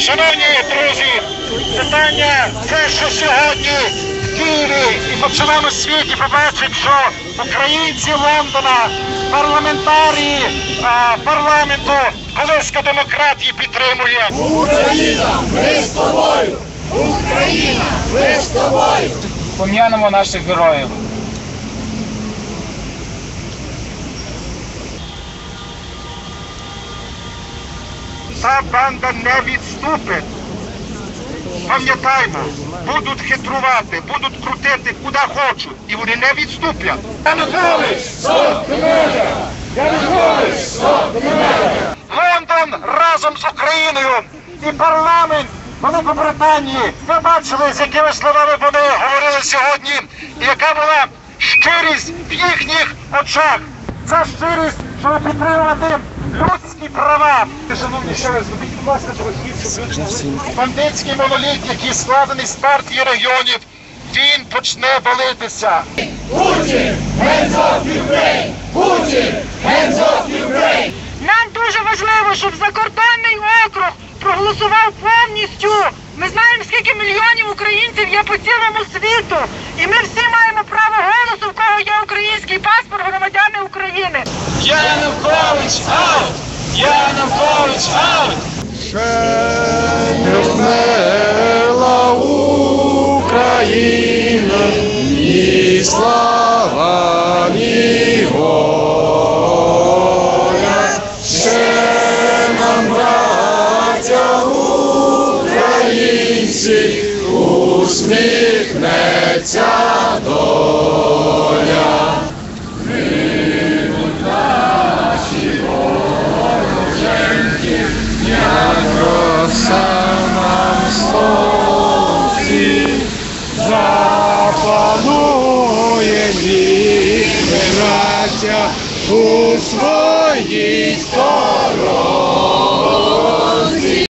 Шановні друзі, питання це, що сьогодні в Києві і по цілому світі побачать, що українці Лондона, парламентарії парламенту, колиска демократії підтримує. Україна, ми з тобою! Україна, ми з тобою! Пом'янемо наших героїв. Ця банда не відступить. Пам'ятаймо, будуть хитрувати, будуть крутити куди хочуть, і вони не відступлять. Янукович, стоп до мене! Янукович, стоп до мене! Лондон разом з Україною і парламент Великобританії. Ви бачили, з якими словами вони говорили сьогодні, і яка була щирість в їхніх очах. Це щирість, щоб підтримувати людські права. Шановні, ще раз, зробіть, будь ласка, бандитський моноліт, який складений з партії регіонів, він почне валитися. Путін, hands off Ukraine! Путін, hands off Ukraine! Нам дуже важливо, щоб закордонний округ проголосував повністю. Ми знаємо, скільки мільйонів українців є по цілому світу. І ми всі маємо право голосу, в кого є український паспорт, громадяни України. Янукович аут! Янукович аут! Не вмерла Україна, ні слава, ні воля. Ще нам, браття українці, усміхнеться доля. Гинуть наші вороженьки, як роса на сонці, запанує мій, браття, у своїй стороні.